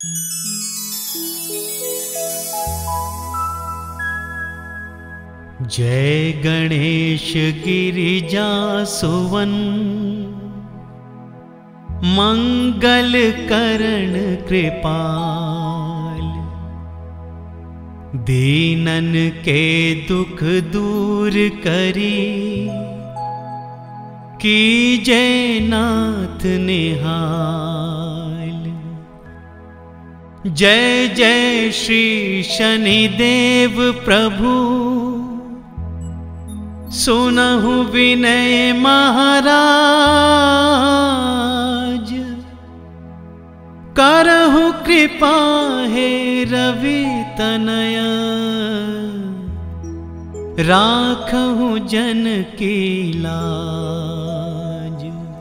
जय गणेश गिरिजा सुवन, मंगल करण कृपाल। दीनन के दुख दूर करी, कीजय नाथ निहाल। जय जय श्री शनिदेव प्रभु, सुनहु विनय महाराज। करहु कृपा हे रवि तनया, राखहु जन की लाज।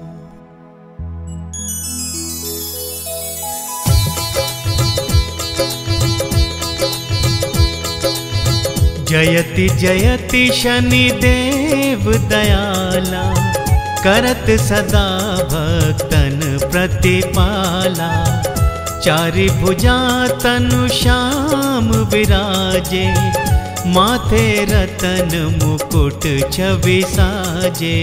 जयति जयति शनिदेव दयाला, करत सदा भक्तन प्रतिपाला। चारि भुजा तनु श्याम विराजे, माथे रतन मुकुट छवि साजे।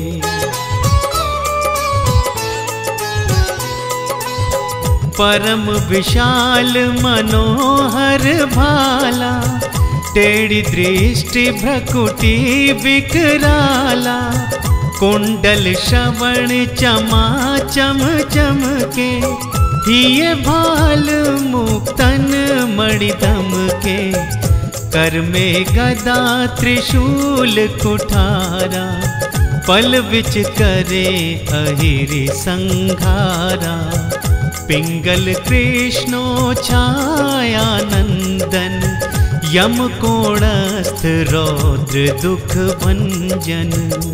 परम विशाल मनोहर भाला, टेढ़ी दृष्टि भ्रकुटी विकराला। कुंडल श्रवण चमा चम चमके, हिये भाल मुक्तन मणिदम के। कर में गदा त्रिशूल कुठारा, पल विच करे अहिरि संघारा। पिंगल कृष्णो छाया नंदन, यम कोणस्थ रौद्र दुख भंजन।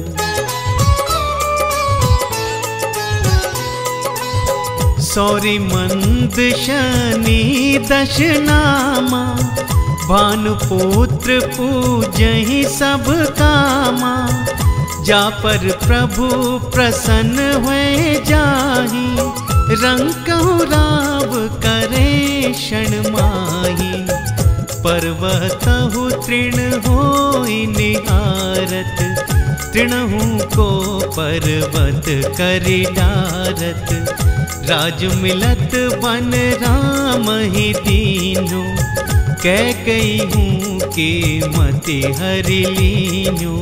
सौरी मंद शनि दश नामा, भानुपुत्र पूजहि सब कामा। जा पर प्रभु प्रसन्न हुए जाहि, रंकहु राव करे क्षण माही। पर्वतहु तृण होई निहारत, तृणहु को पर्वत करि डारत। राज मिलत बन राम ही दीनु, कैकेयी के मति हरि लीनु।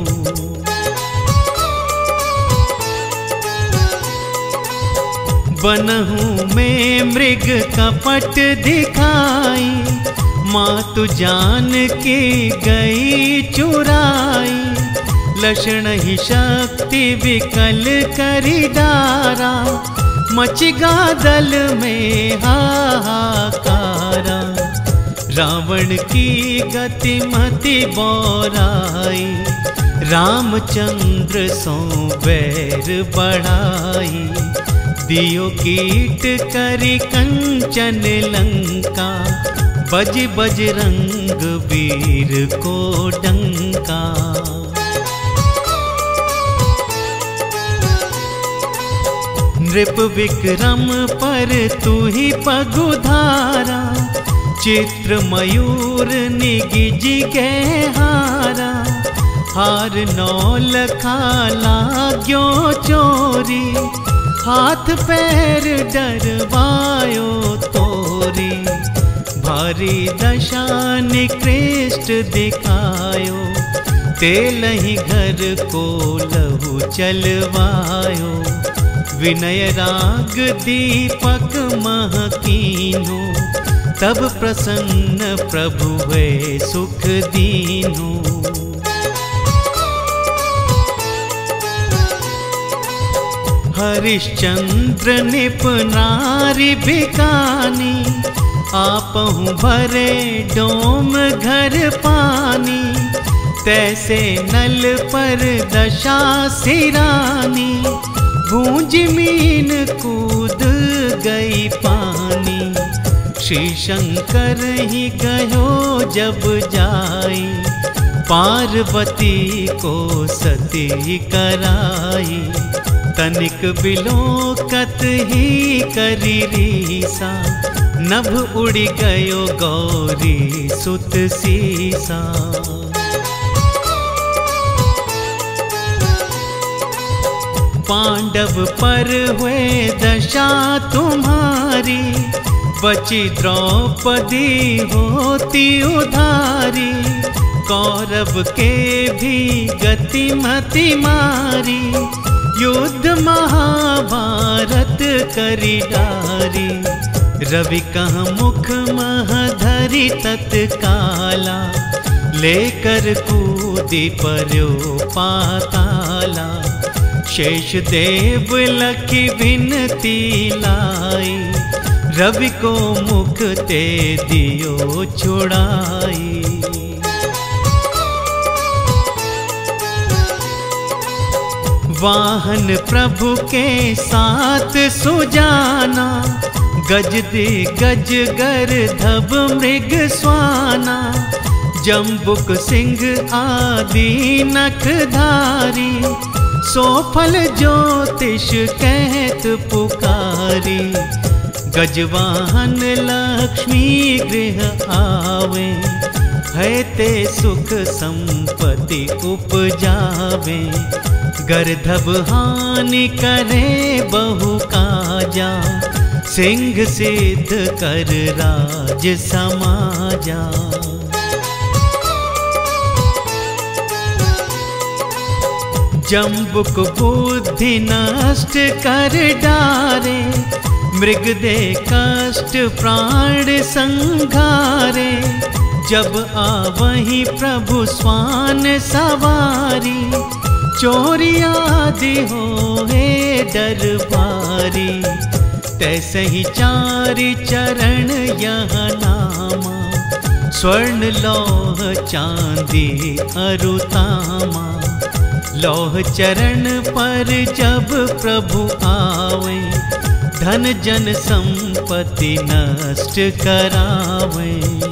बनहु में मृग कपट दिखाई, मातु जान की गई चुराई। लक्षण ही शक्ति विकल करि डारा, मचिगा दल में हाहाकारा। रावण की गति मति बौराई, रामचंद्र सो बैर बढ़ाई। दियो कीट करि कंचन लंका, बज बजरंग वीर को डंका। नृप विक्रम पर तू ही पगुधारा, चित्र मयूर निगिज गैहारा। हार नौ लखा लाग्यो चोरी, हाथ पैर डरवायो तोरी। भारी दशा निकृष्ट दिखायो, तेलहि घर को लहु चलवायो। विनय राग दीपक महकीनो, तब प्रसन्न प्रभु हुए सुख दीनु। हरिश्चंद्र निप नारी भिकानी, आपहु भरे डोम घर पानी। तैसे नल पर दशा सिरानी, गूंज मीन कूद गई पानी। श्री शंकर ही कहो जब जाई, पार्वती को सती कराई। तनिक बिलोकत ही करी रीसा, नभ उड़ी गयो गौरी सुत सीसा। पांडव पर हुए दशा तुम्हारी, बची द्रौपदी होती उधारी। कौरव के भी गति मति मारी, युद्ध महाभारत करी डारी। रवि कह मुख महधरी तत्काला, लेकर कूदी पर्यो पाताला। शेष देव लखी विनती लाई, रवि को मुख ते दियो छुड़ाई। वाहन प्रभु के साथ सुजाना, गज दे गज गर्दभ मृग स्वाना। जम्बुक सिंह आदि नखधारी, सोफल ज्योतिष कहत पुकारी। गजवाहन लक्ष्मी गृह आवे, है ते सुख संपत्ति उपजावे। गर्दभ हानि करे बहु काजा, सिंह सिद्ध कर राज समाजा। जम्बुक बुद्धि नष्ट कर डारे, मृग दे कष्ट प्राण संघारे। जब आवही प्रभु स्वान सवारी, चोरी आदि होए दरबारी। तैसे ही चारि चरण यह नामा, स्वर्ण लौह चांदी अरुतामा। लौह चरण पर जब प्रभु आवे, धन जन संपत्ति नष्ट करावे।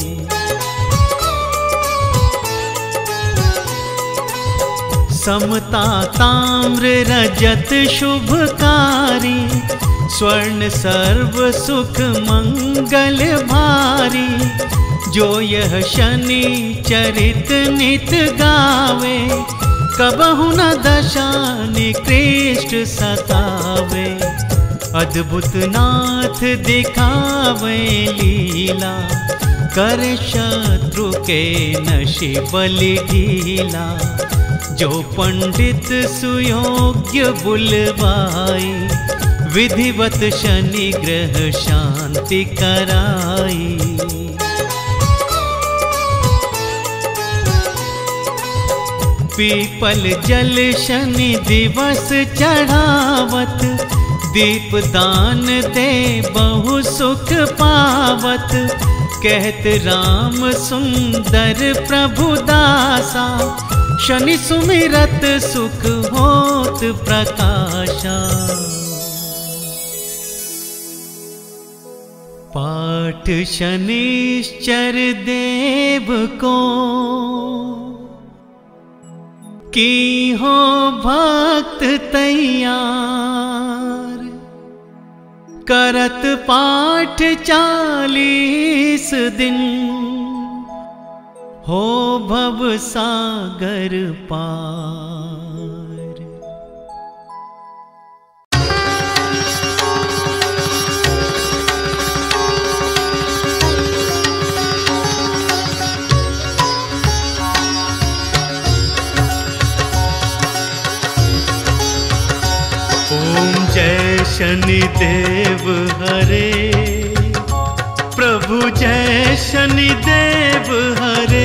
समता ताम्र रजत शुभकारी, स्वर्ण सर्व सुख मंगल भारी। जो यह शनि चरित नित गावे, कबहु न दशा निकृष्ट सतावे। अद्भुत नाथ दिखावे लीला, कर शत्रु के नशे बलि ढीला। जो पंडित सुयोग्य बुलवाई, विधिवत शनि ग्रह शांति कराई। पीपल जल शनि दिवस चढ़ावत, दीप दान दे बहु सुख पावत। कहत राम सुंदर प्रभु दासा, शनि सुमिरत सुख होत प्रकाशा। पाठ शनिश्चर देव को, की हो भक्त तैयार। करत पाठ 40 दिन, हो भव सागर पार। ओम जय शनिदेव हरे, प्रभु जय शनिदेव हरे।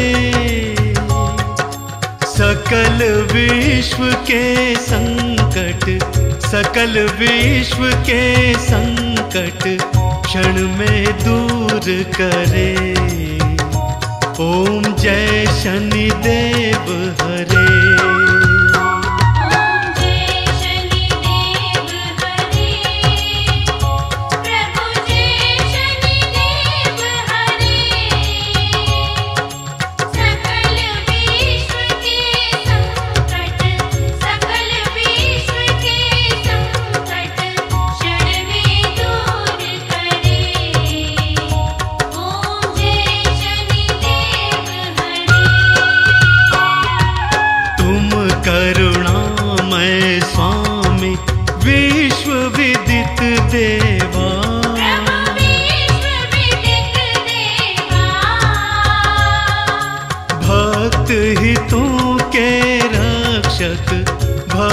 सकल विश्व के संकट, सकल विश्व के संकट क्षण में दूर करे। ओम जय शनिदेव हरे।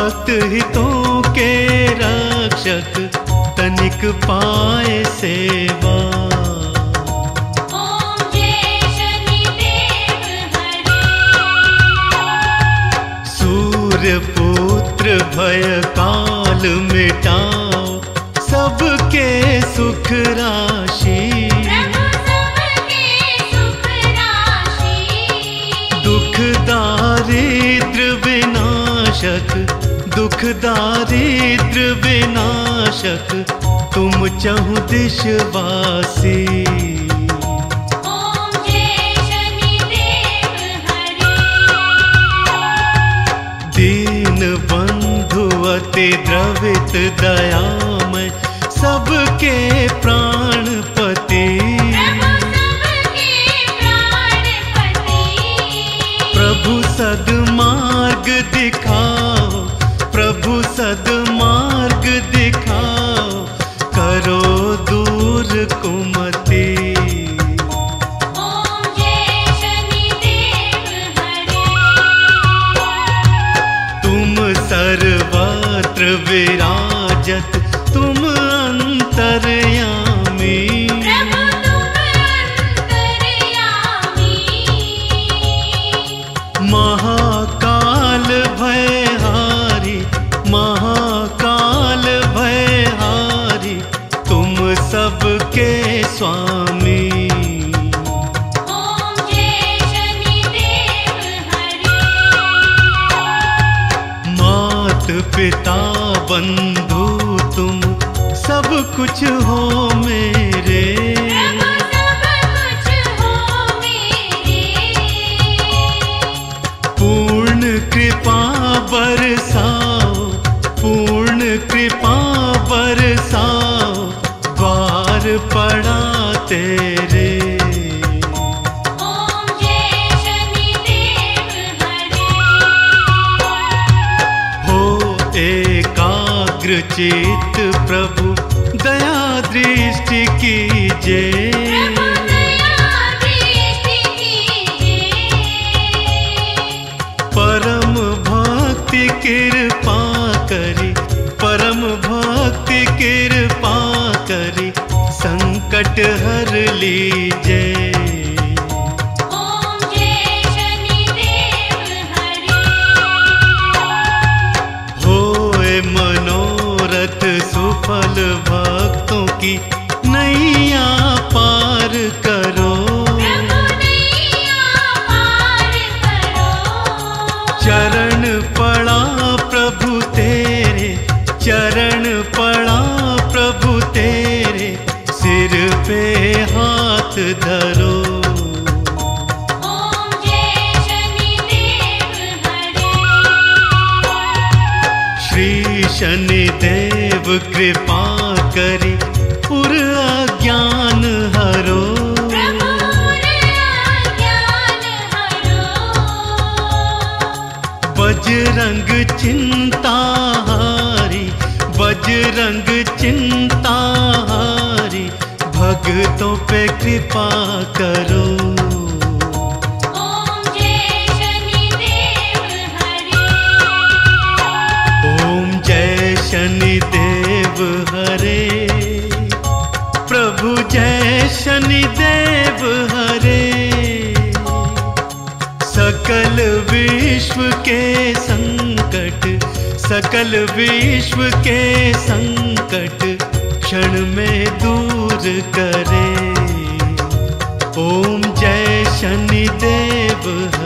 भक्त हितों के रक्षक तनिक पाए सेवा। ओम जय शनिदेव हरे। सूर्य पुत्र भय काल मिटाओ सबके सुख राशि। प्रभु सबके सुख राशि। दुख दारिद्र विनाशक, दुख दारिद्र विनाशक तुम चहु दिशवासी। ओम जय शनिदेव हरे। दीन बंधु अति द्रवित दयामय सबके प्राणपति। प्रभु सबके प्राणपति। प्रभु सद्मार्ग दिखाओ, प्रभु सद्मार्ग दिखाओ, करो दूर कुमति। ओम जय शनिदेव हरे। तुम सर्वत्र विराजत तुम अंतर्यामी। प्रभु तुम अंतर्यामी। महाकाल भयहारी, महाकाल भयहारी तुम सबके स्वामी। ओम जय शनिदेव हरे। मात पिता बंधु तुम सब कुछ हो मेरे। प्रभु सब कुछ हो मेरे। पूर्ण कृपा बरसाओ, पूर्ण कृपा बरसाओ, द्वार पड़ा तेरे। ओम जय शनिदेव हरे। हो एकाग्र चित्त प्रभु दया दृष्टि कीजिए। प्रभु दया दृष्टि कीजिए। परम भक्ति कृपा करी, परम भक्ति कृपा करी, संकट हर लीजिए। ओम जय शनिदेव हरे। होए मनोरथ सुफल भक्तों की नैया पार करो। प्रभु नैया पार करो। चरण पड़ा प्रभु तेरे, चरण पड़ा प्रभु तेरे, सिर पे हाथ धरो। ओम जय शनिदेव हरे। श्री शनिदेव कृपा करी पुर अज्ञान हरो। प्रभु अज्ञान हरो। बजरंग चिंता हारी, बजरंग चिंता हारी, भक्तों पे कृपा करो। ओम जय शनिदेव हरे। ओम जय शनिदेव हरे। प्रभु जय शनिदेव हरे। सकल विश्व के संकट, सकल विश्व के संकट क्षण में दूर करे। ओम जय शनिदेव हरे।